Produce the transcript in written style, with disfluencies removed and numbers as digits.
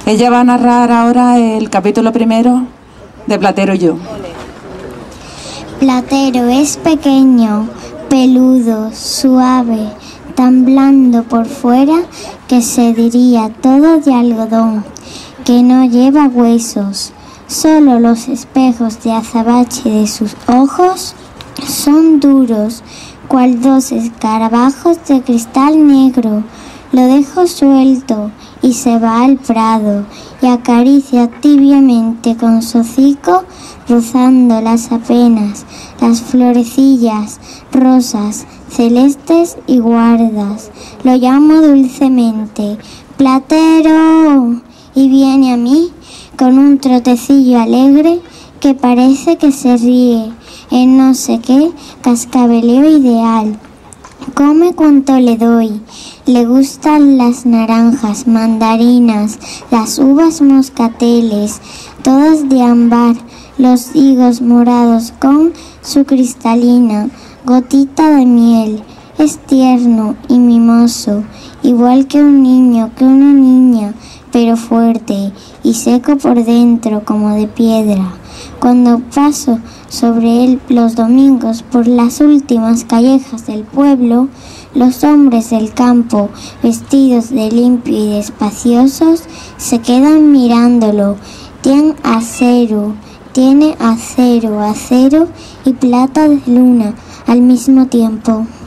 Ella va a narrar ahora el capítulo primero de Platero y yo. Platero es pequeño, peludo, suave, tan blando por fuera que se diría todo de algodón, que no lleva huesos. Solo los espejos de azabache de sus ojos son duros, cual dos escarabajos de cristal negro. Lo dejo suelto y se va al prado y acaricia tibiamente con su hocico, rozando las apenas, las florecillas rosas, celestes y guardas. Lo llamo dulcemente, Platero, y viene a mí con un trotecillo alegre que parece que se ríe en no sé qué cascabeleo ideal. Come cuanto le doy. Le gustan las naranjas, mandarinas, las uvas moscateles, todas de ámbar, los higos morados con su cristalina gotita de miel. Es tierno y mimoso, igual que un niño, que una niña, pero fuerte y seco por dentro como de piedra. Cuando paso sobre él los domingos por las últimas callejas del pueblo, los hombres del campo, vestidos de limpio y despaciosos, se quedan mirándolo. Tiene acero y plata de luna al mismo tiempo.